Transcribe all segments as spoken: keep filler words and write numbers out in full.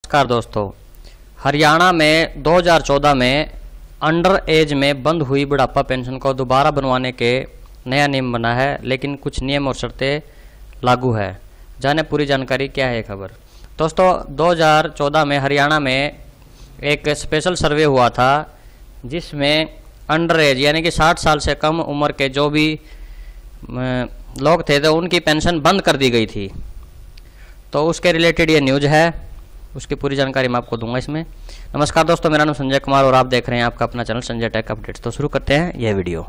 नमस्कार दोस्तों, हरियाणा में दो हज़ार चौदह में अंडर एज में बंद हुई बुढ़ापा पेंशन को दोबारा बनवाने के नया नियम बना है, लेकिन कुछ नियम और शर्तें लागू है। जाने पूरी जानकारी क्या है खबर। दोस्तों, दो हज़ार चौदह में हरियाणा में एक स्पेशल सर्वे हुआ था जिसमें अंडर एज यानी कि साठ साल से कम उम्र के जो भी लोग थे तो उनकी पेंशन बंद कर दी गई थी। तो उसके रिलेटेड ये न्यूज़ है, उसकी पूरी जानकारी मैं आपको दूंगा इसमें। नमस्कार दोस्तों, मेरा नाम संजय कुमार और आप देख रहे हैं आपका अपना चैनल संजय टेक अपडेट्स। तो शुरू करते हैं यह वीडियो।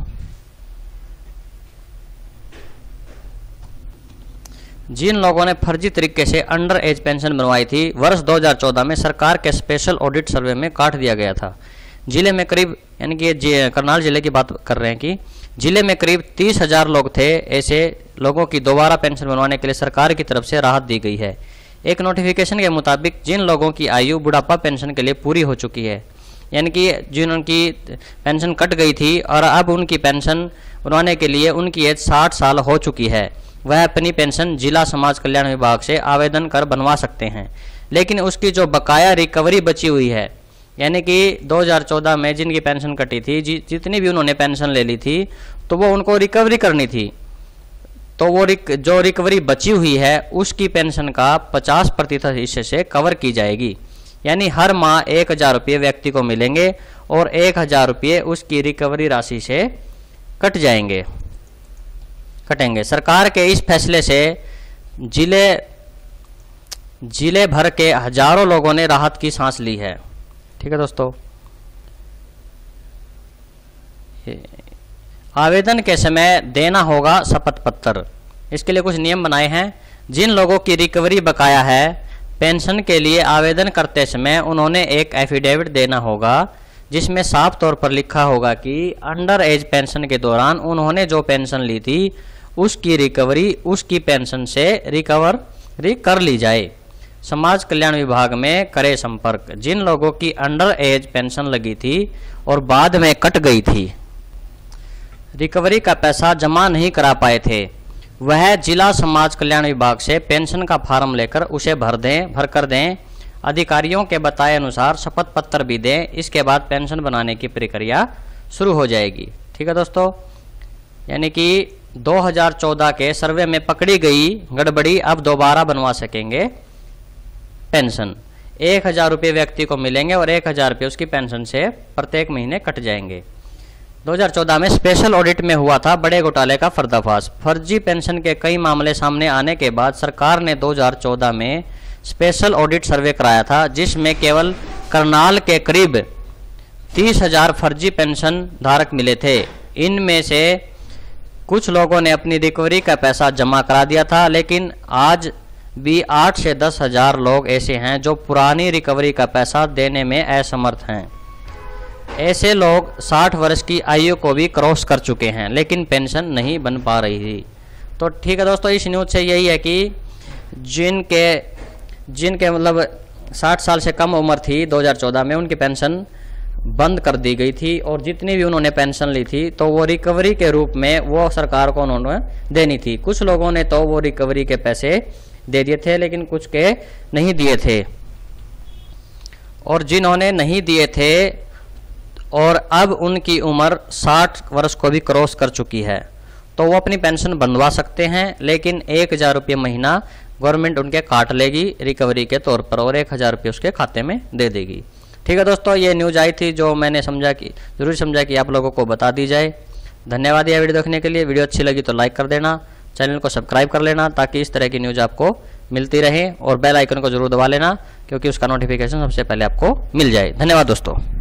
जिन लोगों ने फर्जी तरीके से अंडर एज पेंशन बनवाई थी, वर्ष दो हज़ार चौदह में सरकार के स्पेशल ऑडिट सर्वे में काट दिया गया था। जिले में करीब यानी कि करनाल जिले की बात कर रहे हैं कि जिले में करीब तीस हजार लोग थे। ऐसे लोगों की दोबारा पेंशन बनवाने के लिए सरकार की तरफ से राहत दी गई है। एक नोटिफिकेशन के मुताबिक जिन लोगों की आयु बुढ़ापा पेंशन के लिए पूरी हो चुकी है, यानी कि जिनकी पेंशन कट गई थी और अब उनकी पेंशन बनवाने के लिए उनकी एज साठ साल हो चुकी है, वह अपनी पेंशन जिला समाज कल्याण विभाग से आवेदन कर बनवा सकते हैं। लेकिन उसकी जो बकाया रिकवरी बची हुई है, यानी कि दो हज़ार चौदह में जिनकी पेंशन कटी थी, जि, जितनी भी उन्होंने पेंशन ले ली थी, तो वो उनको रिकवरी करनी थी। तो वो रिक, जो रिकवरी बची हुई है उसकी पेंशन का पचास प्रतिशत हिस्से से कवर की जाएगी। यानी हर माह एक हज़ार रुपये व्यक्ति को मिलेंगे और एक हज़ार रुपये उसकी रिकवरी राशि से कट जाएंगे कटेंगे। सरकार के इस फैसले से जिले जिले भर के हजारों लोगों ने राहत की सांस ली है। ठीक है दोस्तों, आवेदन के समय देना होगा शपथ पत्र। इसके लिए कुछ नियम बनाए हैं। जिन लोगों की रिकवरी बकाया है, पेंशन के लिए आवेदन करते समय उन्होंने एक एफिडेविट देना होगा जिसमें साफ तौर पर लिखा होगा कि अंडर एज पेंशन के दौरान उन्होंने जो पेंशन ली थी उसकी रिकवरी उसकी पेंशन से रिकवरी कर ली जाए। समाज कल्याण विभाग में करे संपर्क। जिन लोगों की अंडर एज पेंशन लगी थी और बाद में कट गई थी, रिकवरी का पैसा जमा नहीं करा पाए थे, वह जिला समाज कल्याण विभाग से पेंशन का फार्म लेकर उसे भर दें भर कर दें। अधिकारियों के बताए अनुसार शपथ पत्र भी दें। इसके बाद पेंशन बनाने की प्रक्रिया शुरू हो जाएगी। ठीक है दोस्तों, यानी कि दो हज़ार चौदह के सर्वे में पकड़ी गई गड़बड़ी अब दोबारा बनवा सकेंगे पेंशन। एक हजार रुपये व्यक्ति को मिलेंगे और एक हजार रुपये उसकी पेंशन से प्रत्येक महीने कट जाएंगे। दो हज़ार चौदह में स्पेशल ऑडिट में हुआ था बड़े घोटाले का पर्दाफाश। फर्जी पेंशन के कई मामले सामने आने के बाद सरकार ने दो हज़ार चौदह में स्पेशल ऑडिट सर्वे कराया था, जिसमें केवल करनाल के करीब तीस हजार फर्जी पेंशन धारक मिले थे। इनमें से कुछ लोगों ने अपनी रिकवरी का पैसा जमा करा दिया था, लेकिन आज भी आठ से दस हजार लोग ऐसे हैं जो पुरानी रिकवरी का पैसा देने में असमर्थ हैं। ऐसे लोग साठ वर्ष की आयु को भी क्रॉस कर चुके हैं, लेकिन पेंशन नहीं बन पा रही थी। तो ठीक है दोस्तों, इस न्यूज़ से यही है कि जिनके जिनके मतलब साठ साल से कम उम्र थी दो हज़ार चौदह में, उनकी पेंशन बंद कर दी गई थी और जितनी भी उन्होंने पेंशन ली थी तो वो रिकवरी के रूप में वो सरकार को उन्होंने देनी थी। कुछ लोगों ने तो वो रिकवरी के पैसे दे दिए थे, लेकिन कुछ के नहीं दिए थे। और जिन्होंने नहीं दिए थे और अब उनकी उम्र साठ वर्ष को भी क्रॉस कर चुकी है, तो वो अपनी पेंशन बनवा सकते हैं, लेकिन एक हज़ार रुपये महीना गवर्नमेंट उनके काट लेगी रिकवरी के तौर पर और एक हज़ार रुपये उसके खाते में दे देगी। ठीक है दोस्तों, ये न्यूज़ आई थी जो मैंने समझा कि जरूरी समझा कि आप लोगों को बता दी जाए। धन्यवाद यह वीडियो देखने के लिए। वीडियो अच्छी लगी तो लाइक कर देना, चैनल को सब्सक्राइब कर लेना ताकि इस तरह की न्यूज़ आपको मिलती रहे, और बेल आइकन को जरूर दबा लेना क्योंकि उसका नोटिफिकेशन सबसे पहले आपको मिल जाए। धन्यवाद दोस्तों।